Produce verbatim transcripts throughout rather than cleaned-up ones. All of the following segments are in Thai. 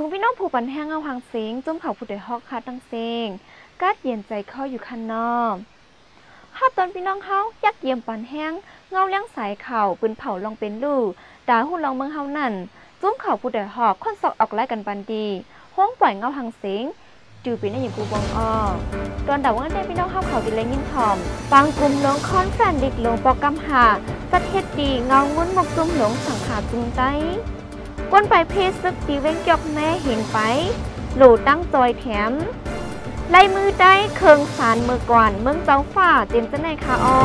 พี่น้องผู้ปันแห้งเอาหางเสียงจุ่มเขาผู้ใดฮอกคาตั้งเสียงกัดเย็นใจเข้าอยู่คันนอกข้าตอนพี่น้องเฮายักเยี่ยมปันแห้งเงาเลี้ยงสายเข่าปืนเผาลองเป็นลู่ด่าหุ่นลองเมืองเฮานั่นจุ่มเขาผู้ใดฮอกคนสอกออกไล่กันปันดีห้องปล่อยเงาหางเสียงจือเป็นได้อย่างกูบองอ้อตอนด่าว่าได้พี่น้องเฮาเขาดิเลยินทอมบางกลุ่มหลงคอนแฟนดิกหลงปอกกำหาประเทศดีเงางุ้นหมกจุ่มหลงสังขาจุงใจก้นไปเพศซึกตีเว้งจอกแม่เห็นไปหลูตั้งจอยแถมไล่มือได้เคืองสารมือก่อนเมืองเจ้าฝ่าเต็มจะในคาออ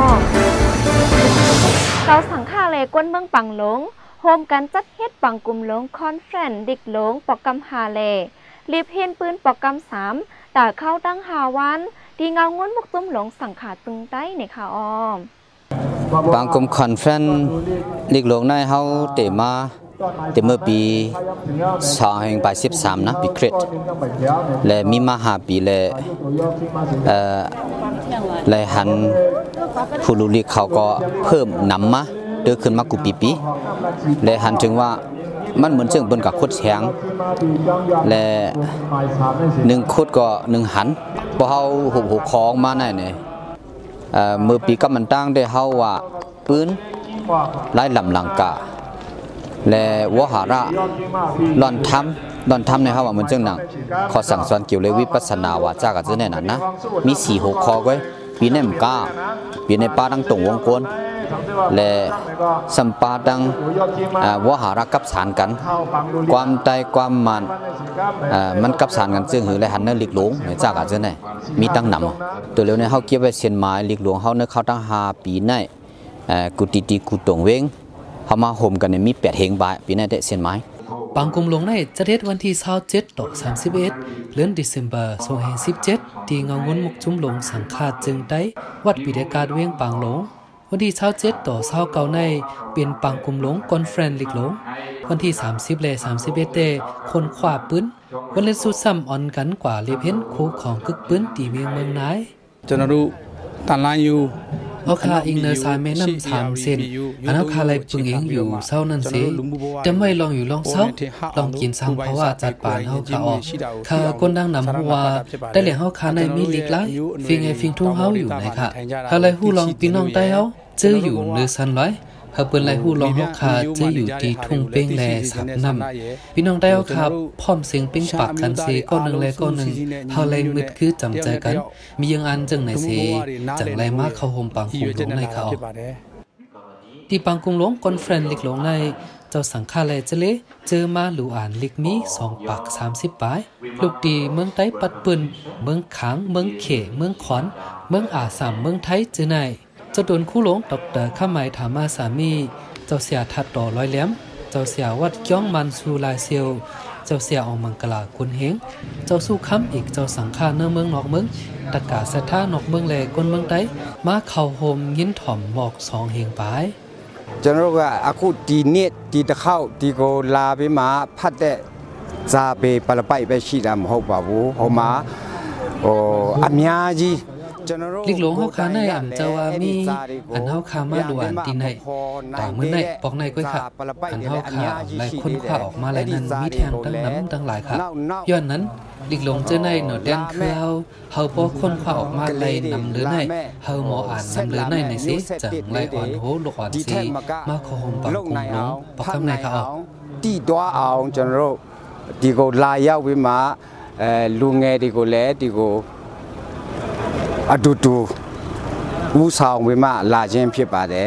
เจ้าสังฆาเลก้นเมืองปังหลงโฮมกันจัดเฮ็ดปังกลุ่มหลงคอนเฟรนดิกหลงปอกกำหาเลรีบเห็นปืนปอกกำสามด่าเข้าตั้งหาวันดีเงางุ้นมุกจุ่มหลงสังขาตึงใต้ในคาออบางกลุ่มคอนเฟรนดิกหลงในเฮาเตมาแต่เมื่อปีสองพันแปดสิบสามนะปีคริสต์และมีมาหาปีและเอ่อและหันผู้ลุลิกเขาก็เพิ่มนำมาเดินขึ้นมากุปีปีและหันถึงว่ามันเหมือนเชิงบนกับคุดแข็งและหนึ่งคุดก็หนึ่งหันพอเขาหุบหุบคล้องมาได้เนี่ยเมื่อปีก็มันตั้งได้เขาว่าปืนไล่ลำลังกาและวหาระลอนทำลอนทำในเขาว่ามันจึงหนังขอสั่งสอนเกี่ยวเลยวิปัสสนาวาจากับเจ้าเนี่ยนั่นนะมีสี่หกคอไว้ปีในมันก้าปีในป้าดังตรงวงกลมและสัมปาดังวหาระกับสารกันความใจความมันมันกับสารกันซึ่งหือและหันเนื้อหลีกหลวงในจากกับเจ้าเนี่ยมีตั้งหนำตัวเร็วในเขาเก็บไว้เชียนไม้หลีกหลวงเขาเนื้อเขาตั้งหาปีในกุฏิตีกุตงเวงเขามาห่มกันเนี่ยมีแปดเฮงบายปีนี้ได้เส้นไม้บางกลุ่มลงในจะเด็ดวันที่ยี่สิบเจ็ดต่อสามสิบเอ็ดเดือนธันวาคมสองพันสิบเจ็ดที่เงางุ้นมุกจุ่มลงสังฆาจึงได้วัดปิฎกาเวียงปางหลงวันที่ยี่สิบเจ็ดต่อยี่สิบเก้าในเป็นปางกลุ่มหลงคอนเฟรนซ์ลิกหลงวันที่สามสิบและสามสิบเอ็ดเตคนขวาปืนวันเล่นสุดซ้ำอ่อนกันกว่าเลียบเห็นคู่ของกึกปืนตีเมียงเมืองนายจนรู้ตันลายอยู่เอาคาอิงเนอร์สายแม่น้ำสามเซนอันเอาคาอะไรปึงเองอยู่เศร้านั่นสิแต่ไม่ลองอยู่ลองเศร้าลองกินซ้ำเพราะว่าจัดป่านเอาคาออกคาก้นดังนำหัวได้เหลียงเอาคาในมีลิกไลฟิงไอฟิงทุ่งเฮาอยู่ไหนค่ะคาอะไรหู้ลองปีน้องใต้เฮาเจออยู่เนื้อสันไว้เฮาเปิ้นไรหู้ลองเฮาคาเจออยู่ที่ทุ่งเป้งแลสับน้ำพี่น้องใต้เฮาคาพร้อมเสียงปิ้งปากกันเซก้อนหนึ่งแลก้อนหนึ่งเฮาเลยมืดคือจำใจกันมียังอันจังไหนเซจังไรมากเข้าห่มปังคุมหลงในเขาที่ปังคุมหลงคอนเฟรนซ์ลิกหลงในเจ้าสังฆาเลยจะเละเจอมาหลูอ่านลิกมีสองปากสามสิบปลายลูกดีเมืองไต้ปัดปืนเมืองขางเมืองเขเมืองขอนเมืองอาสามเมืองไทยเจอในเจ้าโดนคู่หลงดอกเตอร์ข้าหมายถามมาสามีเจ้าเสียทัดต่อร้อยแหลมเจ้าเสียวัดจ้องมันสูลายเซียวเจ้าเสียออกมังกลาคุณเฮงเจ้าสู้ค้ำอีกเจ้าสังฆาเนื้อเมืองนอกเมืองตะกาสะท่านอกเมืองแหลกคนเมืองไต้มาเข่าโฮมยินถ่อมหมอกสองเฮงปายจนรู้ว่าอาคูตีเนตตีตะเข้าตีโกลาไปมาพัดแต่ซาไปปลาไปไปชีดำเขาบ่าวเขามาโอ้อามีอาจีลิกหลงเฮาคาในอ่ำเจ้าว่ามีอันเฮาคามาดูอันตีในต่างมื้อในปอกในก้อยค่ะอันเฮาคาหลายคนขวาออกมาหลายนั้นมีแทงตั้งน้ำตั้งหลายค่ะย้อนนั้นลิกหลงเจ้าในหนอแดงคือเฮาเฮาปอกคนขวาออกมาเลยนำเลือในเฮาหมออ่านนำเลือในในสิจังไลอ่อนโหลูกอ่อนสิมาขอหอมปากกุมหลงปอกคำในค่ะออกตีตัวเอาจนรู้ตีโกลายาวิมาเอ่อลุงเงตีโกแลตีโกอดูดูวูสาวเวมาลาเจนเพียบาเด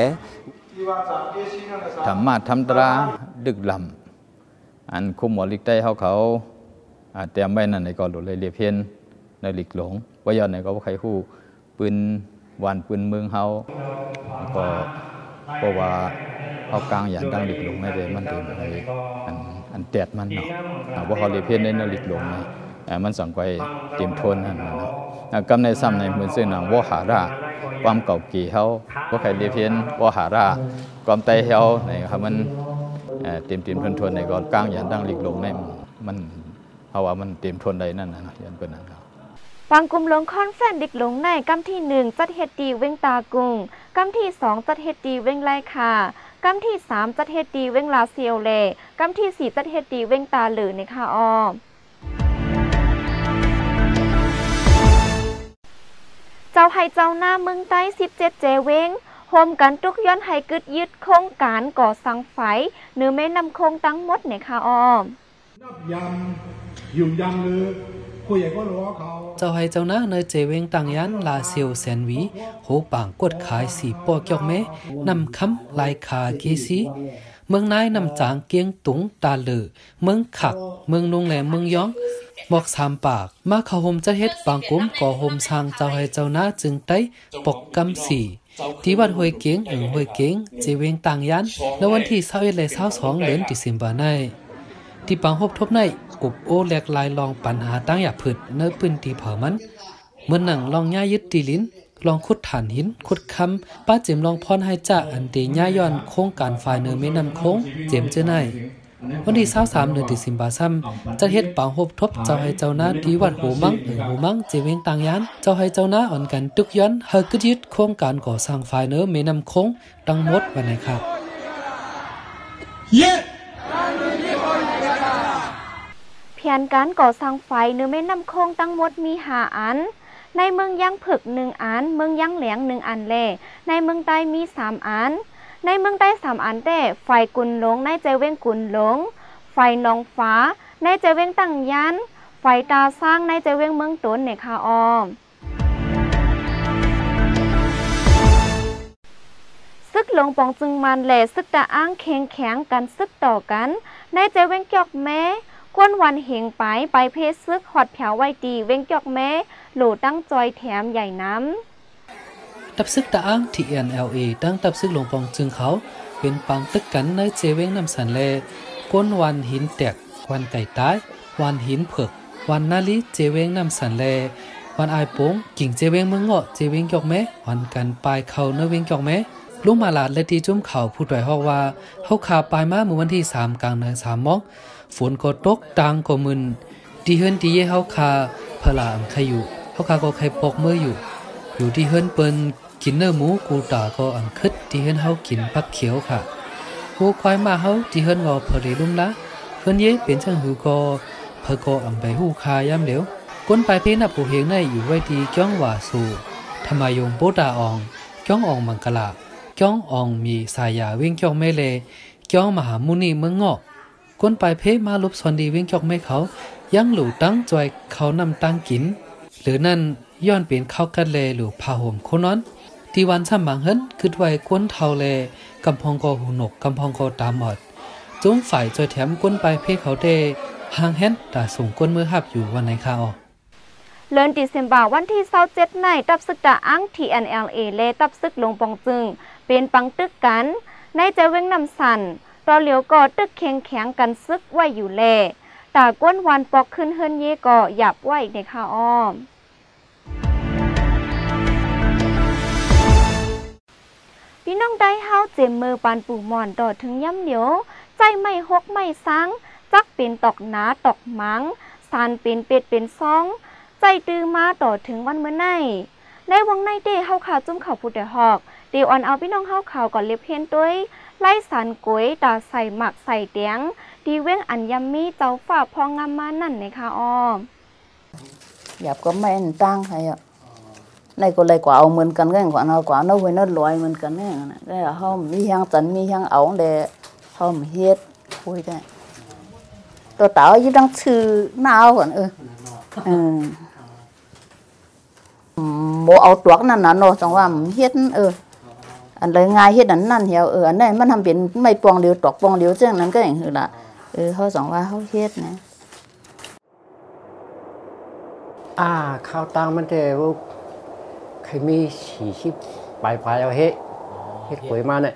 ธรรมะธรรมตราดึกลำอันคุมหมอลิกได้เขาเขาเตรียมไว้นั่นในก่อนหลุดเลยเรียบเพียนในหลีกหลงว่าย้อนในก็ว่าใครคู่ปืนวันปืนเมืองเขาก็เพราะว่าเอากลางอย่างดังหลีกหลงในเดมันเต็มในอันอันเตียดมันเนาะว่าเขาเรียบเพียนในหลีกหลงในมันสั่งไปเตรียมทนนั่นนะกำในซ้ำในมือซึ่งนางวหาราความเก่ากี่เขาว่าใครเรียบเพียนวหาราความไตเขาในครับมันเตรียมเตรียมทนทนในก่อนกลางอย่างดังหลีกหลงในมันเอาว่ามันเตรียมทนใดนั่นนะยันเป็นนั่นครับปังกลุ่มหลงคอนเฟรนซ์ดิกหลงในกำที่หนึ่งจัดเฮดดีเว้งตากุงกำที่สองจัดเฮดดีเว้งไลคากำที่สามจัดเฮดดีเว้งลาเซียวเลกำที่สี่จัดเฮดดีเว้งตาหลือในคาออจ้าให้เจ้าหน้าเมืองใต้สิบเจ็ดเจเวงโฮมกันทุกย้อนให้กึดยึดโครงการก่อสร้างไฟเนื้อแม่นำโครงตั้งหมดเนี่ยค่ะอ้อมเจ้าให้เจ้าหน้าในเจเวงต่างยันลาเซียวแสนวีโหปางกดขายสีปอเกียวแม่นำคำลายคาเกซีเมืองนายนำจางเกียงตุงตาเลือเมืองขักเมืองนงแหลมเมืองย้องบอกสามปากมาเข้าห่มจะเฮ็ดปางกุ้มก่อห่มสร้างเจ้าให้เจ้าหน้าจึงไต้ปกกำสีที่วัดห้วยเกียงเอิงห้วยเกียงเจเวงต่างยันในวันที่ยี่สิบเอ็ดและยี่สิบสองเดือนตุลาคมนี้ที่ปางพบทบในกุบโอแหลกลายลองปัญหาตั้งอย่าผึดเนื้อปืนตีเผามันเมื่อหนังลองย่ายึดตีลิ้นลองขุดฐานหินขุดคำป้าเจมลองพรให้จ่าอันเตย่าย้อนโค้งการฝ่ายเนื้อไม่นำโค้งเจมเจอไนวันที่ยี่สิบสามเดือนตุลาคมซ้ำจะเฮ็ดปางพบทบเจ้าให้เจ้าหน้าที่วัดโหมังเอิงโหมังเจเวงต่างยันเจ้าให้เจ้าหน้าอ่อนกันตึกย้อนเฮากึดยึดโครงการก่อสร้างฝ่ายเนื้อไม่นำโค้งตั้งหมดวันไหนครับแผนการก่อสร้างไฟเนื้อแม่น้ำโค้งตั้งหมดมีห้าอันในเมืองยังผึกหนึ่งอันเมืองยังแหลงหนึ่งอันแลในเมืองใต้มีสามอันในเมืองใต้สามอันแต่ไฟกุนหลงในใจเว้งกุนหลงไฟนองฟ้าในใจเว้งตั้งยันไฟตาสร้างในใจเว้งเมืองตนในคาออมซึกหลงปองจึงมันแหล่ซึกตาอ้างแข็งแข็งกันซึกต่อกันในใจเว้งเกียกแม้กวนวันเหงไปไปเพศซึกหอดแผวไว้ดีเว้งเกียกแม้โหลตั้งจอยแถมใหญ่น้ำตับซึกตาอ้าง ที เอ็น แอล เอ ตั้งตับซึกหลงปองจึงเขาเป็นปังตึกกันในเจเว้งน้ำสันแลก้นวันหินแตกวันไก่ตายวันหินเผือกวันนาลีเจเว้งน้ำสันแลวันอายโป้งกิ่งเจเว้งเมืองเงาะเจเว้งเกียกแม้วันกันปลายเขาเนื้อเว้งเกียกแม้ลุงมาลาดและที่จุ้มเขาพูดไว้ฮอกว่าเขาขาปลายมาเมื่อวันที่สามกลางเดือนสามมอกฝนก็ตกดังก็มึนที่เฮิรนที่เย่เขาคาพลามใครอยู่เขาคาก็ใครปกมืออยู่อยู่ที่เฮิรนเปิ้นกินเนื้อหมูกูตาก็อังคึดที่เฮิรนเขากินผักเขียวค่ะหูควายมาเขาที่เฮิรนงอเพลีลุ่มละเฮิรนเย่เป็นช่างหูก็เพอก็อังไปหูคายามเหลวก้นปลายเพนับผู้เฮงในอยู่ไว้ที่จ้องว่าสู่ธรรมายงโปตาอองจ้องอองมังกลาจ้องอองมีสายาเว้งจ้องไม่เลจ้องมหามุนีเมืองเงาะก้นปลายเพมาลุบซอนดีเว้งจ้องไม่เขายังหลู่ตั้งจอยเขานำตั้งกินหรือนั่นย้อนเป็นข้าวกันเลหรือผ้าห่มโคนนั้นที่วันซ้ำบางเฮิรนคือไว้ก้นเทาเลกำพองกอหูหนกกำพองกอตามหมดจุ้มฝ่ายจอยแถมก้นปลายเพเขาเดห่างแฮนแต่ส่งก้นมือหับอยู่วันไหนค่ะอ๋อเดือนตุลาคมวันที่ยี่สิบเจ็ดในตับซึกตาอ้าง ที เอ็น แอล เอ และตับซึกหลงปองจึงเป็นปังตึกกันในใจเว้งน้ำสันตอเหลียวก่อตึกแข็งแข็งกันซึกไว้อยู่แลตาก้นวันปอกขึ้นเฮิรนเย่ก่อหยับไว้ในคาอ้อมพี่น้องได้เฮาเจมมือปานปู่หมอนต่อถึงย่ำเหลียวใจไม่หกไม่ซังจักเป็นตอกหนาตอกมังสานเป็นเป็ดเป็นซองใจตื้อมาต่อถึงวันเมื่อไนในวังในเดเฮาข่าวจุ่มข่าวผู้ใดหอกเดี๋ยวอ่อนเอาพี่น้องเฮาข่าวก่อนเล็บเพียนด้วยไล่สานก๋วยตาใส่หมักใส่เตียงดีเว้งอันยำมีเจ้าฝ่าพองงามมานั่นในค่ะอ้อหยับก็ไม่ตั้งใครอ่ะในก็เลยกว่าเอาเหมือนกันก็กว่าเอากว่าเอาไว้นั่นลอยเหมือนกันเนี่ยนะได้เขามีช่างจันมีช่างเอาเลยเขาเฮ็ดคุยได้ตัวเต๋ายิ่งต้องชื่อหน้าก่อนเออเออโมเอาตัวนั่นน่ะเนาะจังว่าเฮ็ดเอออันเลยง่ายเฮ็ดอันนั่นเหี่ยวเอออันนั้นมันทำเป็นไม่ปองเดียวตอกปองเดียวจังนั้นก็อย่างคือละเออเขาจังว่าเขาเฮ็ดนะอ่าข้าวตังมันแต่ว่าเคยมีสี่สิบปลายปลายเอาเฮ็ดเฮ็ดหวยมาเนี่ย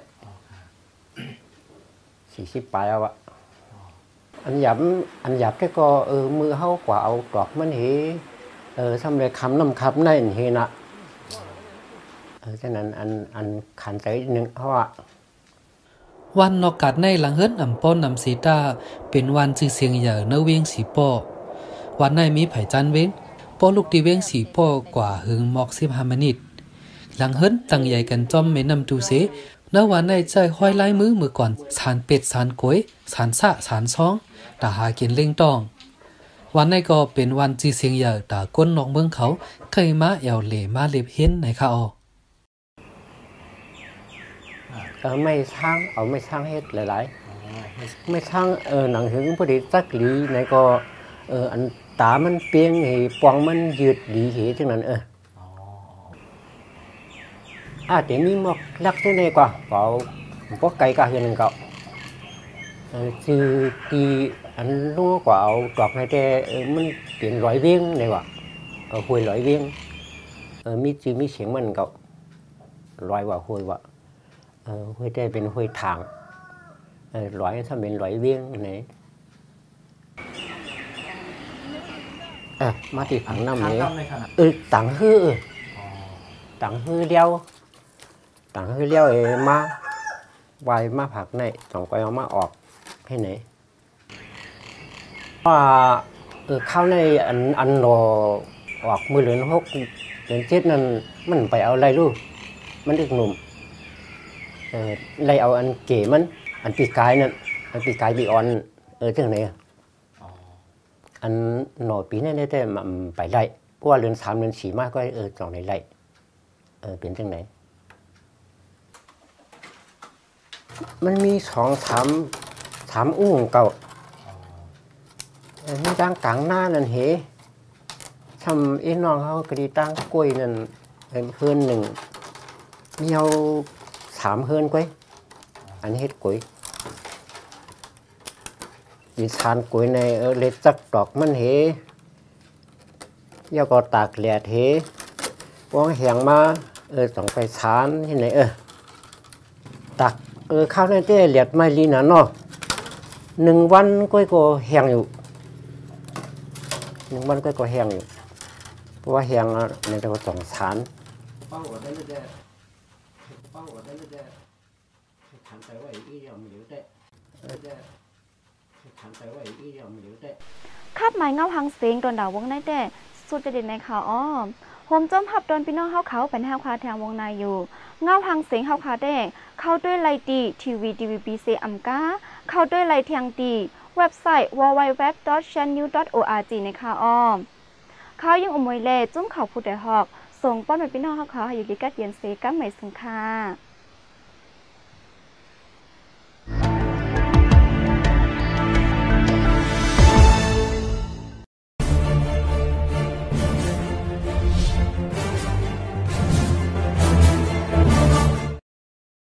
สี่สิบปลายเอาอะอันหยับอันหยับแค่ก็เออมือเขากว่าเอาตอกมันเฮเออทำเลยคำน้ำคำในเฮนะเออฉะนั้นอันอันขันใจหนึ่งเพราะว่าวันนอกกัดในหลังเฮิรนอ่ำป้อนนำสีตาเป็นวันชื่อเสียงใหญ่เนื้อเวียงสีป้อวันในมีไผ่จันเว้งป้อลูกตีเวียงสีป้อกว่าหึงหมอกสิบห้ามินิตหลังเฮิรนตั้งใหญ่กันจอมเมนำดูเสเนื้อวันในใจห้อยลายมือมือก่อนสานเป็ดสานกล้วยสานสะสานซองตาหากินเล่งตองวันนี้ก็เป็นวันจีเสียงใหญ่ตาก้นนอกเมืองเขาเคยมาเอวเหลมาเล็บเห็นในค่ะอ๋อเออไม่ช่างเอาไม่ช่างเฮ็ดหลายๆไม่ช่างเออหนังถึงพอดีสักหลีในก็เอออันตามันเปียงให้ปองมันยืดหลีเหจังนั้นเอออ่าแต่มีหมอกลักที่ไหนกว่าก็พวกไก่กะเฮือนนึงก็เออคือที่อันรู้กว่าเอาดอกในแต่เออมันเปลี่ยนร้อยเวียงในว่าเออห้วยร้อยเวียงเออมีจื่อมีเสียงมันก็ร้อยว่าห้วยว่าเออห้วยได้เป็นห้วยทางเออร้อยถ้าเป็นร้อยเวียงไหนเออมาที่ผังน้ำนี้เออต่างฮื้อต่างฮื้อเลี้ยวต่างฮื้อเลี้ยวเอมาวายมาผักในสองก้อยเอามาออกให้ไหนว่าเออเข้าในอันอันรอออกมือเหลือนหกเหลือนเจ็ดนั่นมันไปเอาอะไรลูกมันเด็กหนุ่มเออไล่เอาอันเก๋มันอันปีกายนั่นอันปีกายปีอ่อนเออจังไหนอันหน่อปีนั่นได้แต่มันไปไล่เพราะว่าเหลือนสามเหลือนสี่มากก็เออสองในไล่เออเป็นจังไหนมันมีสองสามสามอู้เก่านี่ตั้งกลางหน้านั่นเหทำไอ้น้องเขากระดิตั้งกล้วยนั่นเป็นเฮือนหนึ่งมีเอาสามเฮือนกล้วยอันนี้เฮ็ดกล้วยดิทานกล้วยในเออเล็ดจักดอกมันเหยาก็ตากแดดเหวางแหงมาเออต้องไปทานที่ไหนเออตักเออข้าวในเต้เหลียดไม่ลีนะเนาะหนึ่งวันก็ก็แห้งอยู่หนึ่งวันก็ก็แห้งอยู่เพราะว่าแห้งในตัวสองฐานเป้าได้เลยเด้เป้าได้เลยเด้ขันไปไว้อีเดียวมีอยู่เด้เด้ขันไปไว้อีเดียวมีอยู่เด้คาบหมายเงาหังเสียงโดนด่าวงในแต่สุดจะเด่นในข่าวอ้อมโฮมจมหับโดนพี่น้องเฮาเขาเป็นแห้วคาแทงวงในอยู่เงาหังเสียงเฮาคาได้เข้าด้วยไลตีทีวีดีวีบีซีอัมกาเข้าด้วยไลเทียงตีเว็บไซต์ ดับเบิลยู ดับเบิลยู ดับเบิลยู ดอท ชันนิว ดอท โอ อาร์ จี ในข่าวอ้อมเขายังอมวยเล่จุ้มเขาผู้ใดหอกส่งป้อนไปพี่น้องเฮาเขาให้อยู่ดีกัดเย็นเซกัมใหม่สังคา